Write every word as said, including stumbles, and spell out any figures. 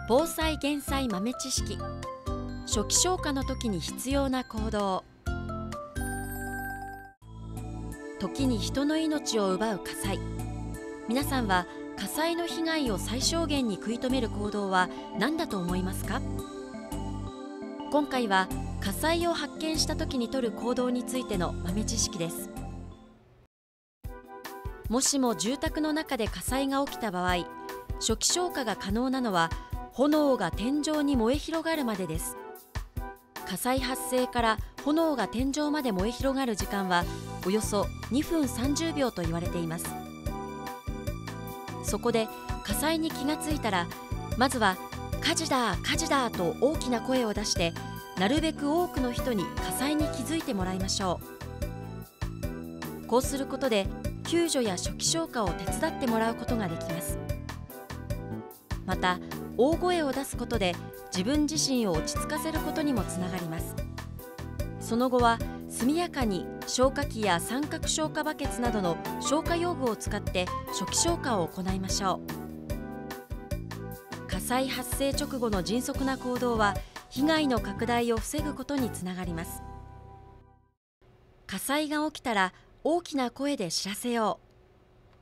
防災減災豆知識。初期消火の時に必要な行動。時に人の命を奪う火災。皆さんは火災の被害を最小限に食い止める行動は何だと思いますか？今回は火災を発見した時に取る行動についての豆知識です。もしも住宅の中で火災が起きた場合、初期消火が可能なのは炎が天井に燃え広がるまでです。火災発生から炎が天井まで燃え広がる時間はおよそにふんさんじゅうびょうと言われています。そこで火災に気がついたら、まずは火事だ火事だと大きな声を出して、なるべく多くの人に火災に気づいてもらいましょう。こうすることで救助や初期消火を手伝ってもらうことができます。また大声を出すことで自分自身を落ち着かせることにもつながります。その後は速やかに消火器や三角消火バケツなどの消火用具を使って初期消火を行いましょう。火災発生直後の迅速な行動は被害の拡大を防ぐことにつながります。火災が起きたら大きな声で知らせよ